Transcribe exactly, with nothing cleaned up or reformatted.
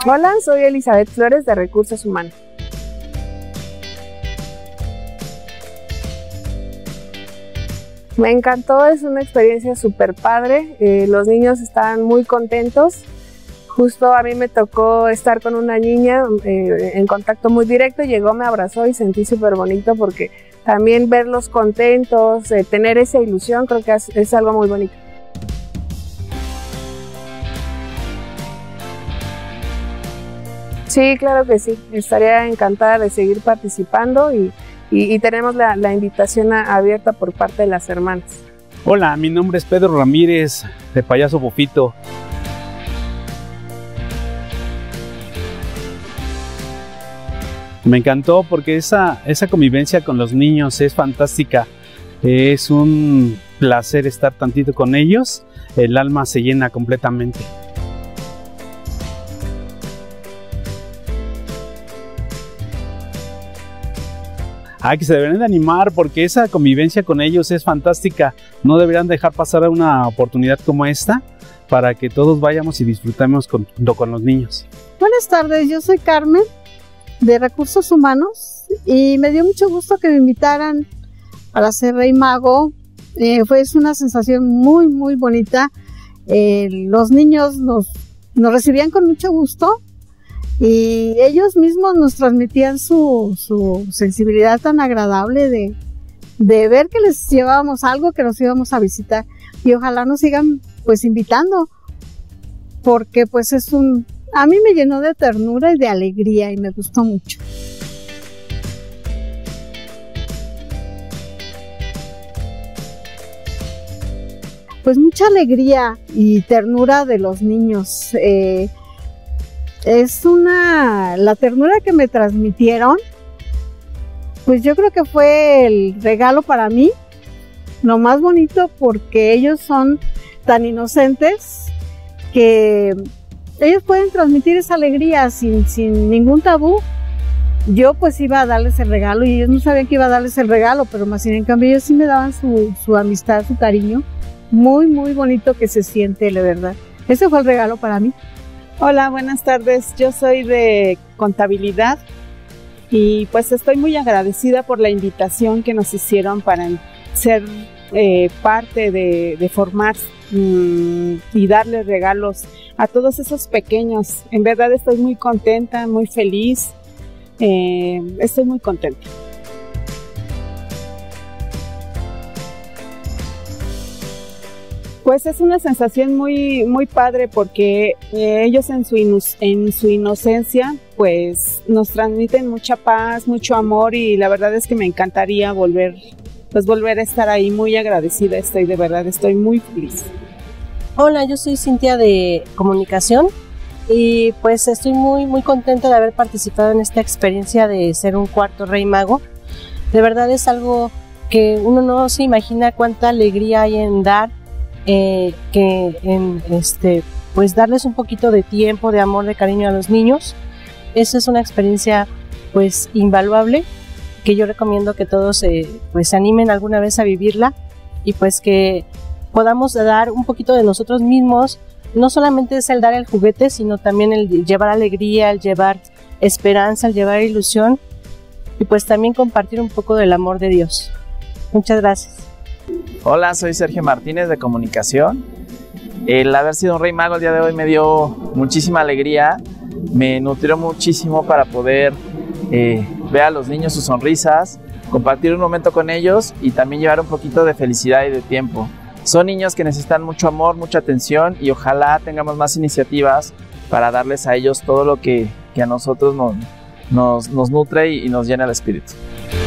Hola, soy Elizabeth Flores de Recursos Humanos. Me encantó, es una experiencia súper padre, eh, los niños estaban muy contentos. Justo a mí me tocó estar con una niña eh, en contacto muy directo, llegó, me abrazó y sentí súper bonito porque también verlos contentos, eh, tener esa ilusión, creo que es, es algo muy bonito. Sí, claro que sí, estaría encantada de seguir participando y, y, y tenemos la, la invitación a, abierta por parte de las hermanas. Hola, mi nombre es Pedro Ramírez, de Payaso Fofito. Me encantó porque esa, esa convivencia con los niños es fantástica. Es un placer estar tantito con ellos, el alma se llena completamente. Ah, que se deberían de animar porque esa convivencia con ellos es fantástica. No deberían dejar pasar una oportunidad como esta para que todos vayamos y disfrutemos con, con los niños. Buenas tardes, yo soy Carmen de Recursos Humanos y me dio mucho gusto que me invitaran para ser Rey Mago. Eh, fue una sensación muy muy bonita. Eh, los niños nos, nos recibían con mucho gusto. Y ellos mismos nos transmitían su, su sensibilidad tan agradable de, de ver que les llevábamos algo, que nos íbamos a visitar. Y ojalá nos sigan pues invitando, porque pues es un... A mí me llenó de ternura y de alegría y me gustó mucho. Pues mucha alegría y ternura de los niños. Eh, Es una, la ternura que me transmitieron, pues yo creo que fue el regalo para mí, lo más bonito porque ellos son tan inocentes que ellos pueden transmitir esa alegría sin, sin ningún tabú. Yo pues iba a darles el regalo y ellos no sabían que iba a darles el regalo, pero más sin en cambio ellos sí me daban su, su amistad, su cariño, muy muy bonito que se siente, la verdad. Ese fue el regalo para mí. Hola, buenas tardes. Yo soy de contabilidad y pues estoy muy agradecida por la invitación que nos hicieron para ser eh, parte de, de formar mmm, y darles regalos a todos esos pequeños. En verdad estoy muy contenta, muy feliz. Eh, estoy muy contenta. Pues es una sensación muy, muy padre porque eh, ellos en su, en su inocencia pues nos transmiten mucha paz, mucho amor y la verdad es que me encantaría volver, pues volver a estar ahí. Muy agradecida estoy, de verdad, estoy muy feliz. Hola, yo soy Cintia de Comunicación y pues estoy muy, muy contenta de haber participado en esta experiencia de ser un cuarto Rey Mago. De verdad es algo que uno no se imagina cuánta alegría hay en dar. Eh, que en este pues darles un poquito de tiempo, de amor, de cariño a los niños. Esa es una experiencia pues invaluable que yo recomiendo que todos eh, pues se animen alguna vez a vivirla y pues que podamos dar un poquito de nosotros mismos. No solamente es el dar el juguete, sino también el llevar alegría, el llevar esperanza, el llevar ilusión y pues también compartir un poco del amor de Dios. Muchas gracias. Hola, soy Sergio Martínez de Comunicación. El haber sido un Rey Mago el día de hoy me dio muchísima alegría, me nutrió muchísimo para poder eh, ver a los niños sus sonrisas, compartir un momento con ellos y también llevar un poquito de felicidad y de tiempo. Son niños que necesitan mucho amor, mucha atención y ojalá tengamos más iniciativas para darles a ellos todo lo que, que a nosotros nos, nos, nos nutre y, y nos llena el espíritu.